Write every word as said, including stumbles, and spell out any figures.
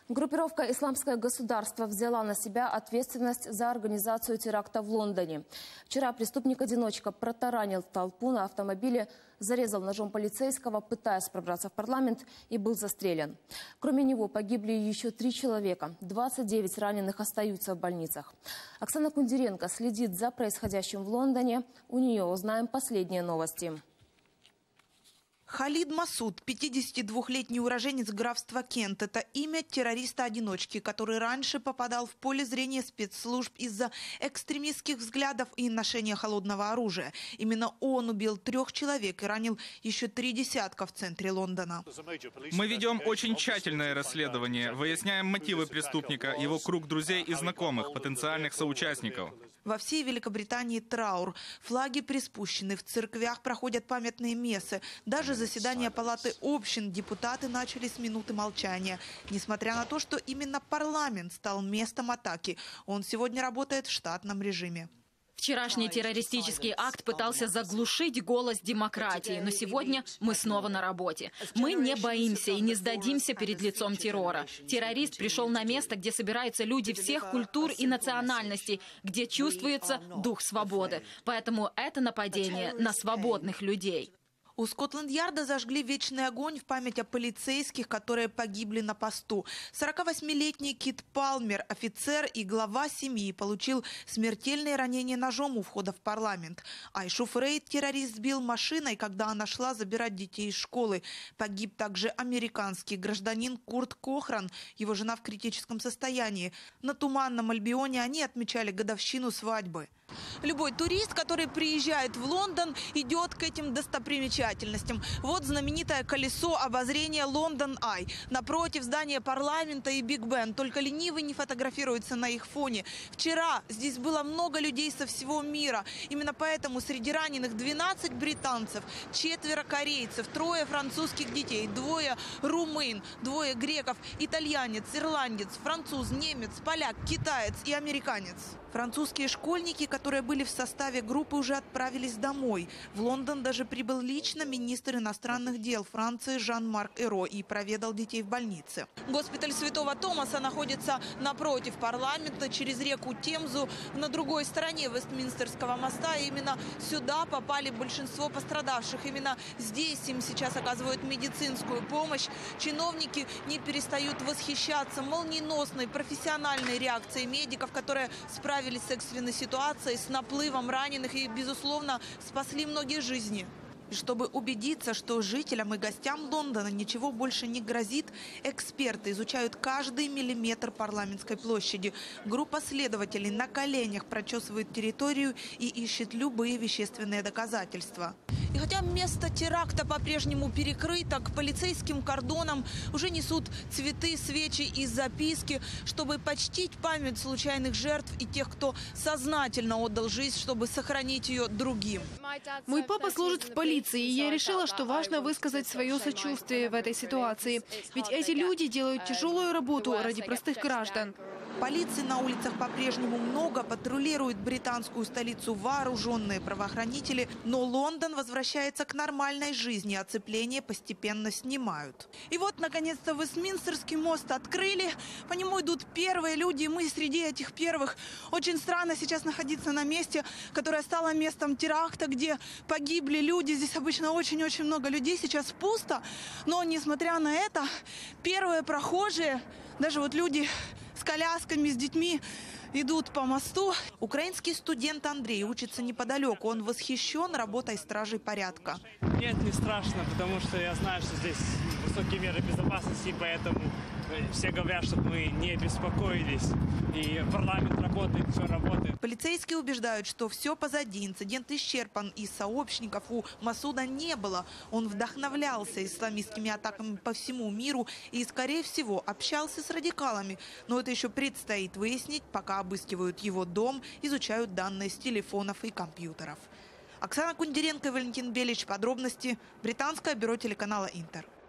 Группировка «Исламское государство» взяла на себя ответственность за организацию теракта в Лондоне. Вчера преступник-одиночка протаранил толпу на автомобиле, зарезал ножом полицейского, пытаясь пробраться в парламент, и был застрелен. Кроме него погибли еще три человека. двадцать девять раненых остаются в больницах. Оксана Кундеренко следит за происходящим в Лондоне. У нее узнаем последние новости. Халид Масуд, пятидесятидвухлетний уроженец графства Кент. Это имя террориста-одиночки, который раньше попадал в поле зрения спецслужб из-за экстремистских взглядов и ношения холодного оружия. Именно он убил трех человек и ранил еще три десятка в центре Лондона. Мы ведем очень тщательное расследование, выясняем мотивы преступника, его круг друзей и знакомых, потенциальных соучастников. Во всей Великобритании траур. Флаги приспущены, в церквях проходят памятные мессы. Даже заседания палаты общин депутаты начали с минуты молчания. Несмотря на то, что именно парламент стал местом атаки, он сегодня работает в штатном режиме. Вчерашний террористический акт пытался заглушить голос демократии, но сегодня мы снова на работе. Мы не боимся и не сдадимся перед лицом террора. Террорист пришел на место, где собираются люди всех культур и национальностей, где чувствуется дух свободы. Поэтому это нападение на свободных людей. У Скотланд-Ярда зажгли вечный огонь в память о полицейских, которые погибли на посту. сорокавосьмилетний Кит Палмер, офицер и глава семьи, получил смертельное ранение ножом у входа в парламент. Айшу Фрейд террорист сбил машиной, когда она шла забирать детей из школы. Погиб также американский гражданин Курт Кохран, его жена в критическом состоянии. На Туманном Альбионе они отмечали годовщину свадьбы. Любой турист, который приезжает в Лондон, идет к этим достопримечательностям. Вот знаменитое колесо обозрения Лондон Ай. Напротив здания парламента и Биг Бен. Только ленивый не фотографируется на их фоне. Вчера здесь было много людей со всего мира. Именно поэтому среди раненых двенадцать британцев, четверо корейцев, трое французских детей, двое румын, двое греков, итальянец, ирландец, француз, немец, поляк, китаец и американец. Французские школьники, которые были в составе группы, уже отправились домой. В Лондон даже прибыл лично министр иностранных дел Франции Жан-Марк Эро и проведал детей в больнице. Госпиталь Святого Томаса находится напротив парламента, через реку Темзу, на другой стороне Вестминстерского моста. И именно сюда попали большинство пострадавших. Именно здесь им сейчас оказывают медицинскую помощь. Чиновники не перестают восхищаться молниеносной профессиональной реакцией медиков, которые справились с экстренной ситуацией, с наплывом раненых и, безусловно, спасли многие жизни. И чтобы убедиться, что жителям и гостям Лондона ничего больше не грозит, эксперты изучают каждый миллиметр парламентской площади. Группа следователей на коленях прочесывает территорию и ищет любые вещественные доказательства. И хотя место теракта по-прежнему перекрыто, к полицейским кордонам уже несут цветы, свечи и записки, чтобы почтить память случайных жертв и тех, кто сознательно отдал жизнь, чтобы сохранить ее другим. Мой папа служит в полиции, и я решила, что важно высказать свое сочувствие в этой ситуации. Ведь эти люди делают тяжелую работу ради простых граждан. Полиции на улицах по-прежнему много, патрулируют британскую столицу вооруженные правоохранители, но Лондон возвращается к нормальной жизни, оцепление постепенно снимают. И вот, наконец-то, Вестминстерский мост открыли, по нему идут первые люди, и мы среди этих первых. Очень странно сейчас находиться на месте, которое стало местом теракта, где погибли люди. Здесь обычно очень-очень много людей, сейчас пусто, но, несмотря на это, первые прохожие, даже вот люди с колясками, с детьми, идут по мосту. Украинский студент Андрей учится неподалеку. Он восхищен работой стражей порядка. Нет, не страшно, потому что я знаю, что здесь высокие меры безопасности, поэтому все говорят, чтобы мы не беспокоились. И парламент работает, все работает. Полицейские убеждают, что все позади. Инцидент исчерпан, и сообщников у Масуда не было. Он вдохновлялся исламистскими атаками по всему миру и, скорее всего, общался с радикалами. Но это еще предстоит выяснить, пока обыскивают его дом, изучают данные с телефонов и компьютеров. Оксана Кундеренко и Валентин Белич. Подробности. Британское бюро телеканала Интер.